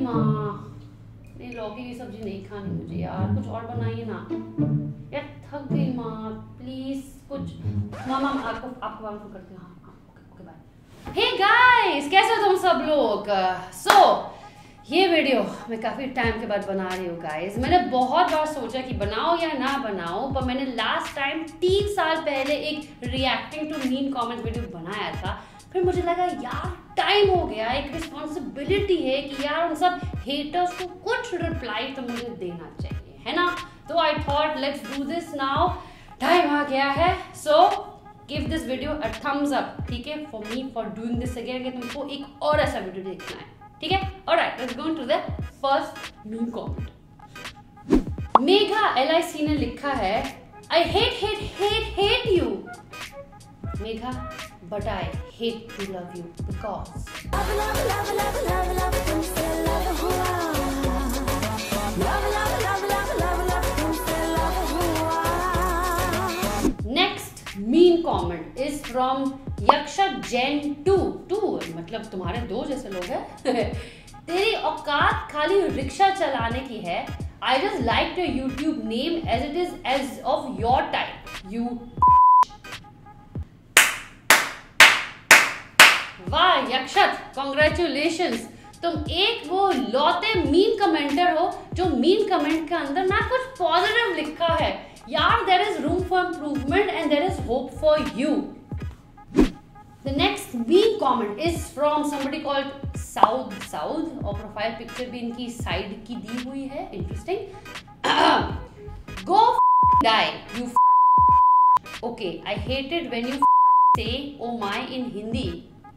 माँ, नहीं लौकी की सब्जी नहीं खानी मुझे यार, कुछ और बनाइए ना यार, थक गई माँ प्लीज कुछ। मामा आपको बात करती हूँ। हाँ ओके बाय। हे गाइस, कैसे हो तुम सब लोग? ये वीडियो मैं काफ़ी टाइम के बाद बना रही हूँ गाइस। मैंने बहुत बार सोचा कि बनाओ या ना बनाओ, पर मैंने लास्ट टाइम 3 साल पहले एक reacting to mean comment video बनाया था। फिर मुझे लगा यार टाइम हो गया, एक रिस्पॉन्सिबिलिटी है कि यार उन सब हेटर्स को कुछ रिप्लाई तो मुझे देना चाहिए, है ना? तो I thought let's do this now, time आ गया है। So give this video a thumbs up, ठीक है, for me for doing this again, कि तुमको एक और ऐसा वीडियो देखना है, ठीक है? Alright, let's go to the first meme comment. Megha LIC ने लिखा है, I hate you Megha, but I hate to love you because next meme comment is from Yaksha Jain 2 मतलब तुम्हारे दो जैसे लोग हैं। तेरी औकात खाली रिक्शा चलाने की है। I just like your YouTube name as it is as of your type you. वाह यक्षत, कॉन्ग्रेचुलेशंस, तुम एक वो लौते मीन कमेंटर हो जो मीन कमेंट के अंदर ना कुछ पॉजिटिव लिखा है। यार there is room for improvement and there is hope for you. The next meme comment is from somebody called South और प्रोफाइल पिक्चर भी इनकी साइड की दी हुई है, interesting. Go die you okay, I hate it when you say oh my in Hindi.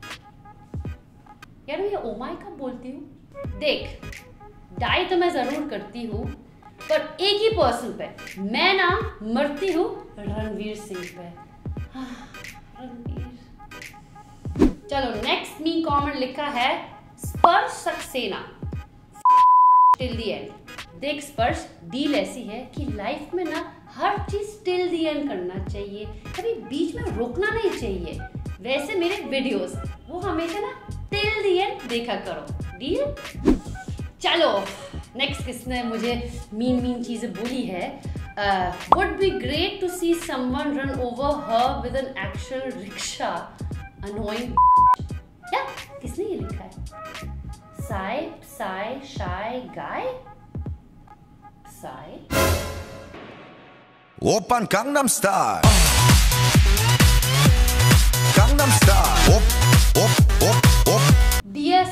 यार मैं oh my कब बोलती हूँ? देख, डाई तो मैं जरूर करती हूँ, पर एक ही पर्सन पे। मैं ना मरती हूँ रणवीर सिंह पे। रणवीर। चलो नेक्स्ट मी कमेंट लिखा है स्पर्श सक्सेना टिल द एंड। देख स्पर्श, डील ऐसी है कि लाइफ में ना हर चीज टिल द एंड करना चाहिए, कभी बीच में रोकना नहीं चाहिए। वैसे मेरे वीडियोस वो हमेशा ना टिल द एंड देखा करो, डील? चलो नेक्स्ट किसने मुझे मीन चीजें बोली है। Would be great to see someone run over her with an actual rickshaw, annoying. क्या किसने ये लिखा है? Sai shy guy Sai open Gangnam Style Gangnam Style op dear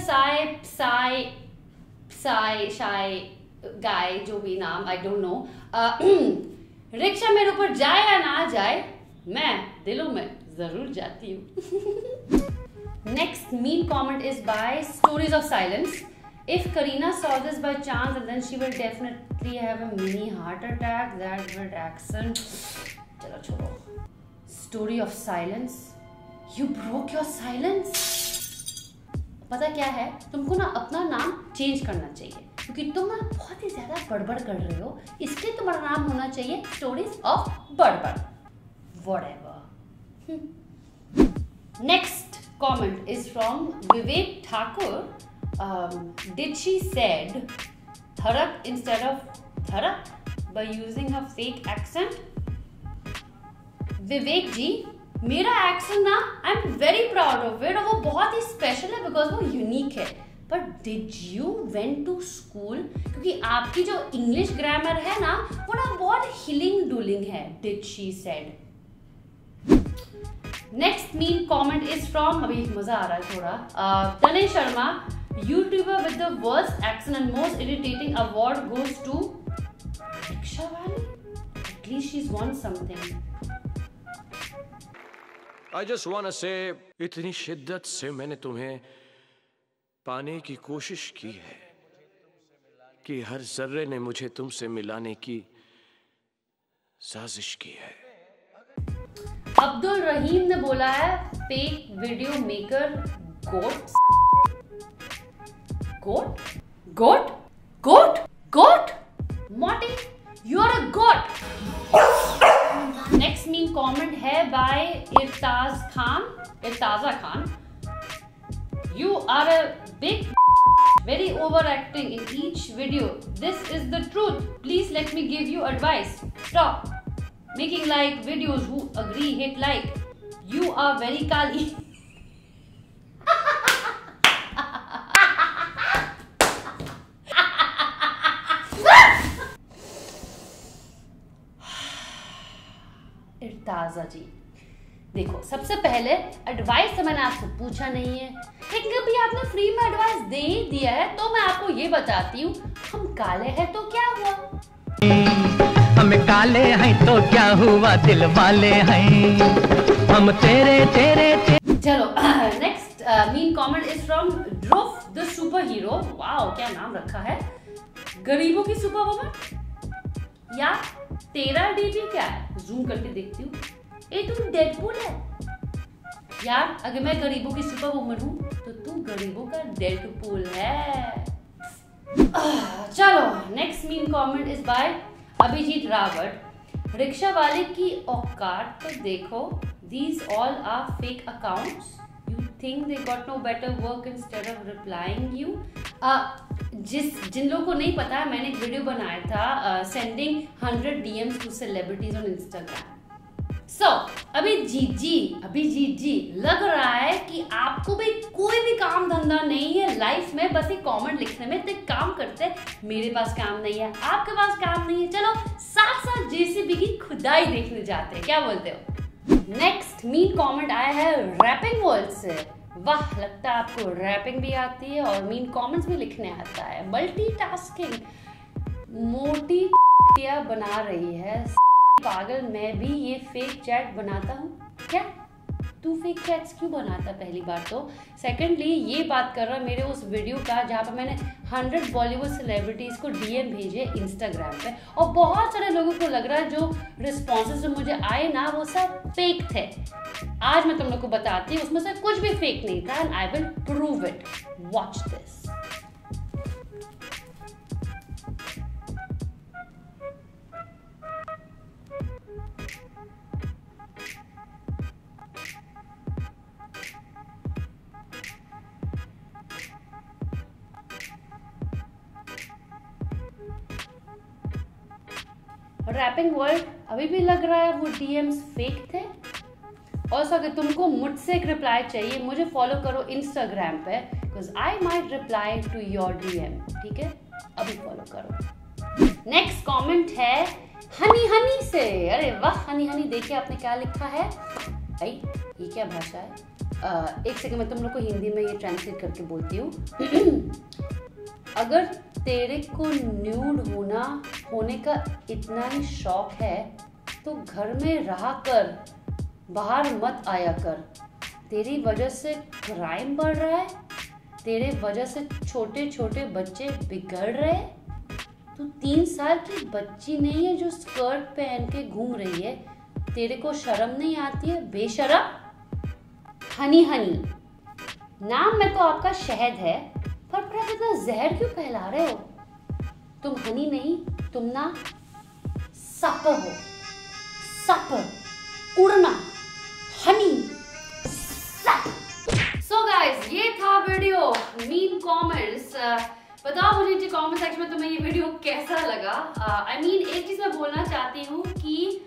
Sai shy guy, जो भी नाम, आई डोंट नो। रिक्शा मेरे ऊपर जाए या ना जाए, मैं दिलों में जरूर जाती हूँ। Next meme comment is by Stories of Silence. If Karina saw this by chance, then she will definitely have a mini heart attack. That weird accent. चलो छोड़ो। Story of Silence. You broke your silence. पता क्या है? तुमको ना अपना नाम change करना चाहिए, क्योंकि तुम ना बहुत ही ज्यादा बड़बड़ कर रहे हो, इसलिए तुम्हारा नाम होना चाहिए Stories of बड़बड़। Whatever. Next comment is from Vivek Thakur. Did she said tharak instead of tharak by using her fake accent? Vivek जी, मेरा accent ना I'm very proud of it, और वो बहुत ही special है because वो unique है। But did you went to school? क्योंकि आपकी जो English grammar है ना, वो ना बहुत हिलिंग डुलिंग है। Did she said? Next meme comment is from, अभी मजा आ रहा है थोड़ा, Tanay Sharma, YouTuber with the worst accent and most irritating award goes to रिक्शावाली। At least she is one something. I just wanna say, इतनी शिद्दत से मैंने तुम्हें पाने की कोशिश की है कि हर जर्रे ने मुझे तुमसे मिलाने की साजिश की है। अब्दुल रहीम ने बोला है fake video maker goat goat goat goat goat मोटी, you are a goat. Next meme comment है by Irtaza Khan. You are a big very overacting in each video. This is the truth. Please let me give you advice. Stop making like videos. Who agree, hit like. You are very kali. Irtaza ji, देखो सबसे पहले advice तो मैंने आपसे पूछा नहीं है, लेकिन कभी आपने फ्री में एडवाइस दे ही दिया है तो मैं आपको ये बताती हूँ, हम काले हैं तो क्या हुआ? हम काले हैं तो क्या हुआ, दिल वाले हैं हम तेरे तेरे चलो next mean comment is from Drof the superhero. Wow, क्या नाम रखा है, गरीबों की सुपर वुमन। यार तेरा डीपी क्या है, जूम करके देखती हूँ। ए तू डेडपूल है यार। अगर मैं गरीबों की सुपर वुमन हूँ तो तू गरीबों का डेडपूल है। चलो next mean comment is by Abhijeet Rawat. Rickshaw वाले की औकात तो देखो, these all are fake accounts. You think they got no better work instead of replying you? जिन लोगों को नहीं पता है, मैंने एक वीडियो बनाया था sending 100 DMs to celebrities on Instagram. So Abhijeet ji लग रहा है कि आपको भी कोई भी काम धंधा नहीं है लाइफ में, बस एक कमेंट लिखने में। तो काम करते, मेरे पास काम नहीं है, आपके पास काम नहीं है, चलो साथ साथ जेसीबी की खुदाई देखने जाते हैं, क्या बोलते हो? नेक्स्ट मीन कमेंट आया है रैपिंग वर्ल्ड से। वाह, लगता है आपको रैपिंग भी आती है और मीन कमेंट्स भी लिखने आता है। मल्टीटास्किंग मोटी बना रही है पागल। मैं भी ये फेक चैट बनाता हूँ क्या? तू फेक चैट्स क्यों बनाता? पहली बात तो। सेकेंडली ये बात कर रहा मेरे उस वीडियो का जहाँ पर मैंने 100 बॉलीवुड सेलिब्रिटीज को DM भेजे इंस्टाग्राम पे, और बहुत सारे लोगों को लग रहा है जो रिस्पॉन्सेज जो मुझे आए ना वो सब फेक थे। आज मैं तुम लोग को बताती हूँ उसमें से कुछ भी फेक नहीं था, and I will prove it. Watch this. Rapping world, अभी भी लग रहा है वो DMs फेक थे। और अगर तुमको मुझसे एक रिप्लाई चाहिए, मुझे फॉलो करो इंस्टाग्राम पे, because I might reply to your DM। ठीक है, अभी फॉलो करो। नेक्स्ट कमेंट है हनी से। अरे वाह, हनी देखिए आपने क्या लिखा है। भाई ये क्या भाषा है? एक सेकंड मैं तुम लोग को हिंदी में ये ट्रांसलेट करके बोलती हूँ। अगर तेरे को न्यूड होने का इतना ही शौक है तो घर में रहा कर, बाहर मत आया कर। तेरी वजह से क्राइम बढ़ रहा है, तेरे वजह से छोटे छोटे बच्चे बिगड़ रहे। तू 3 साल की बच्ची नहीं है जो स्कर्ट पहन के घूम रही है, तेरे को शर्म नहीं आती है बेशरम? हनी नाम में तो आपका शहद है, पर आप इतना जहर क्यों फैला रहे हो? तुम हनी नहीं, तुम ना सप हो। सप, उड़ना, हनी, सप। सो गाइस, ये था वीडियो मीन कमेंट्स। बताओ मुझे नीचे कमेंट सेक्शन में तुम्हें ये वीडियो कैसा लगा। आई मीन एक चीज मैं बोलना चाहती हूँ कि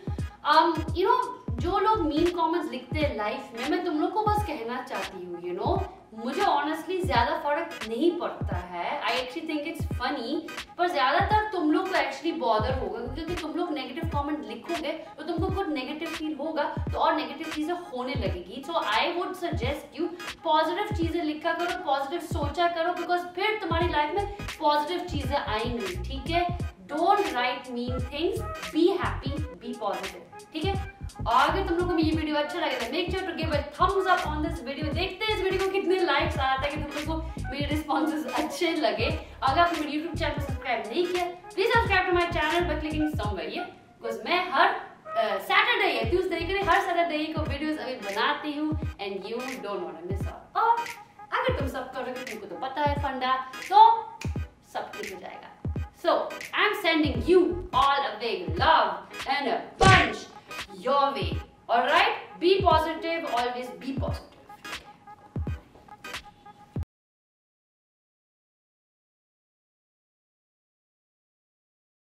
जो लोग मीन कमेंट्स लिखते हैं लाइफ में, मैं तुम लोग को बस कहना चाहती हूँ मुझे ऑनेस्टली ज्यादा फर्क नहीं पड़ता है। I actually think it's funny, पर ज्यादातर तुम लोग को एक्चुअली बॉदर होगा, क्योंकि तुम लोग नेगेटिव कमेंट लिखोगे तो तुमको खुद नेगेटिव फील होगा, तो और नेगेटिव चीजें होने लगेगी। So I would suggest you positive चीजें लिखा करो, पॉजिटिव सोचा करो, बिकॉज फिर तुम्हारी लाइफ में पॉजिटिव चीजें आएंगी। ठीक है, don't write mean things, be happy, be positive. ठीक है, और अगर तुम लोगों को ये वीडियो अच्छा लगे तो make sure to give a thumbs up on this video. देखते हैं इस वीडियो को कितने लाइक्स आता है कि तुम लोगों को मेरे रिस्पॉन्सेज अच्छे लगे। अगर आपने मेरे यूट्यूब चैनल को सब्सक्राइब नहीं किया, please subscribe to my channel by clicking somewhere here, because मैं हर सैटरडे या ट्यूसडे के हर सैटरडे को वीडियोस अभी बनाती हूँ, and you don't want to miss out. और अगर तुम सब करोगे, तुमको तो पता है फंडा, तो सब ठीक हो जाएगा। So I'm sending you all a big love and a punch your way. Alright? Be positive, always be positive.